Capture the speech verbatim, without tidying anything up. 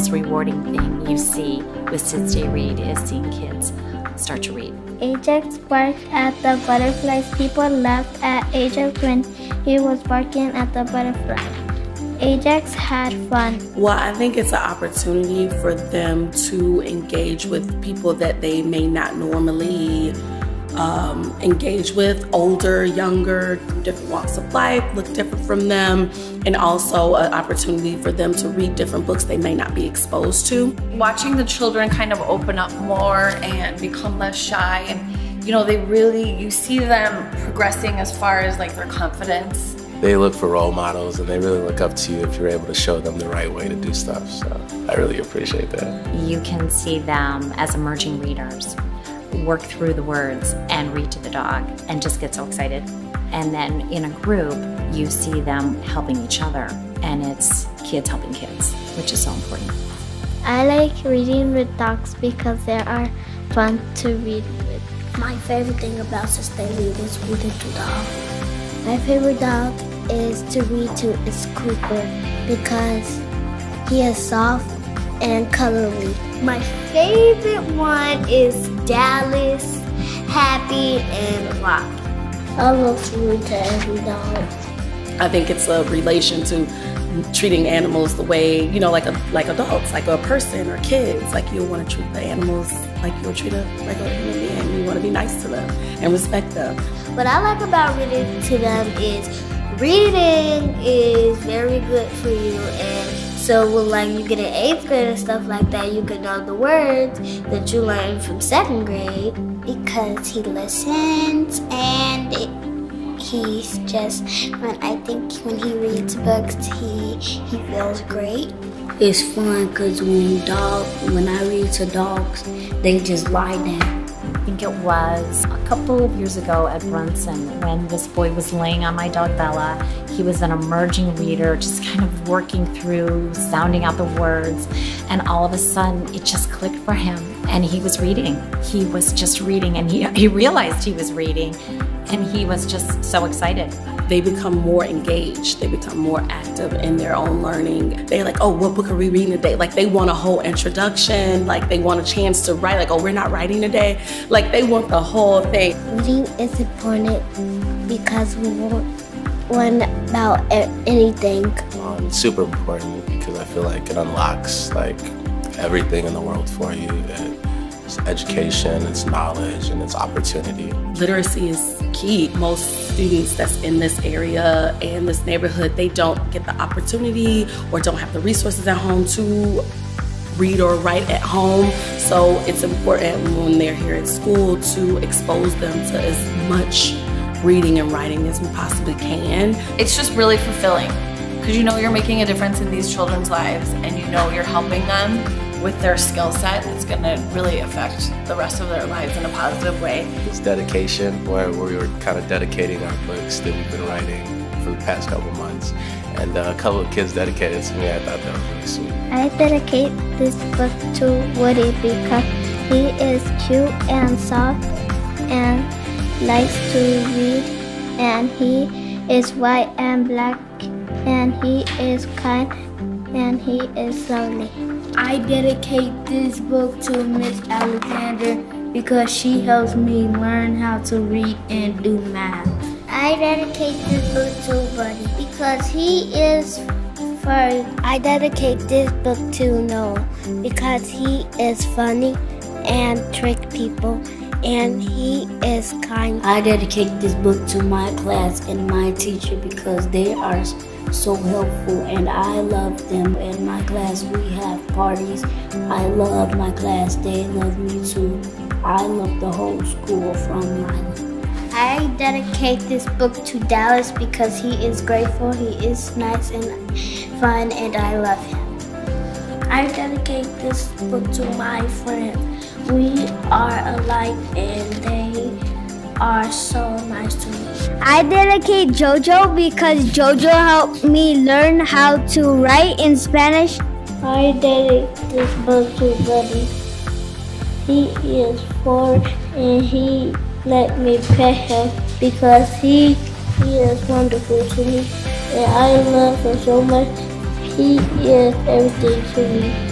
most rewarding thing you see with Kids Day Read is seeing kids start to read. Ajax barked at the butterflies. People laughed at Ajax when he was barking at the butterfly. Ajax had fun. Well, I think it's an opportunity for them to engage with people that they may not normally um, engage with, older, younger, different walks of life, look different from them, and also an opportunity for them to read different books they may not be exposed to. Watching the children kind of open up more and become less shy, and you know, they really, you see them progressing as far as like their confidence. They look for role models and they really look up to you if you're able to show them the right way to do stuff. So I really appreciate that. You can see them as emerging readers work through the words and read to the dog and just get so excited. And then in a group, you see them helping each other, and it's kids helping kids, which is so important. I like reading with dogs because they are fun to read with. My favorite thing about Kids Day Read is reading to dog. My favorite dog is to read to is Cooper because he is soft and cuddly. My favorite one is Dallas, Happy, and Rocky. I love to read to every dog. I think it's a relation to treating animals the way, you know, like a, like adults, like a person or kids. Like you want to treat the animals like you'll treat a regular human being. You want to be nice to them and respect them. What I like about reading to them is reading is very good for you, and so when like you get an eighth grade and stuff like that, you can know the words that you learned from second grade because he listens and it, he's just, when I think when he reads books, he he feels great. It's fun because when dog, when I read to dogs, they just lie down. I think it was a couple of years ago at Brunson when this boy was laying on my dog Bella. He was an emerging reader, just kind of working through, sounding out the words, and all of a sudden it just clicked for him and he was reading. He was just reading, and he, he realized he was reading, and he was just so excited. They become more engaged, they become more active in their own learning. They're like, oh, what book are we reading today? Like they want a whole introduction, like they want a chance to write, like, oh, we're not writing today. Like they want the whole thing. Reading is important because we won't learn about anything. Um, it's super important because I feel like it unlocks like everything in the world for you. It's education, it's knowledge, and it's opportunity. Literacy is key. Most students that's in this area and this neighborhood, they don't get the opportunity or don't have the resources at home to read or write at home. So it's important when they're here at school to expose them to as much reading and writing as we possibly can. It's just really fulfilling because you know you're making a difference in these children's lives, and you know you're helping them with their skill set. It's going to really affect the rest of their lives in a positive way. It's dedication, where we were kind of dedicating our books that we've been writing for the past couple months. And uh, a couple of kids dedicated to me. I thought that was really sweet. I dedicate this book to Woody because he is cute and soft and likes to read, and he is white and black, and he is kind, and he is lovely. I dedicate this book to Miss Alexander because she helps me learn how to read and do math. I dedicate this book to Buddy because he is furry. I dedicate this book to Noah because he is funny and trick people, and he is kind. I dedicate this book to my class and my teacher because they are so helpful and I love them. In my class we have parties. I love my class, they love me too. I love the whole school from mine. I dedicate this book to Dallas because he is grateful, he is nice and fun, and I love him. I dedicate this book to my friends. We are alike and they are so nice to me. I dedicate Jojo because Jojo helped me learn how to write in Spanish. I dedicate this book to Buddy. He is four and he let me pet him because he, he is wonderful to me and I love him so much. He is everything to me.